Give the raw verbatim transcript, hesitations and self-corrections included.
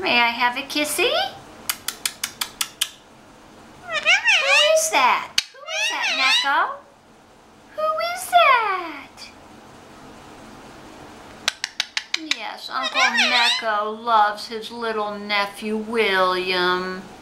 May I have a kissy? Who is that? Who is that, Necco? Who is that? Yes, Uncle Necco loves his little nephew, William.